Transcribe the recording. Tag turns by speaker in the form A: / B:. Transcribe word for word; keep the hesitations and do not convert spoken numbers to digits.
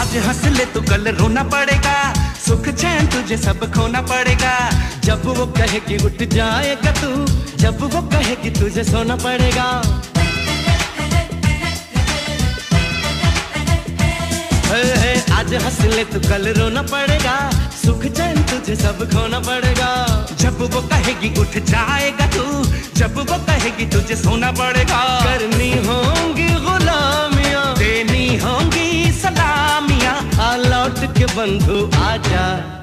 A: आज हंस ले तो कल रोना पड़ेगा, सुख चैन तुझे सब खोना पड़ेगा। जब वो कहे कि उठ जाएगा तू, जब वो कहे कि तुझे सोना पड़ेगा। हे हे आज हंस ले तो कल रोना पड़ेगा, सुख चैन तुझे सब खोना पड़ेगा। जब वो कहेगी उठ जाएगा तू, जब वो कहेगी तुझे सोना पड़ेगा। करनी होंगी गुलामियां, देनी होंगी सलामियां, आ लौट के बंधु आजा।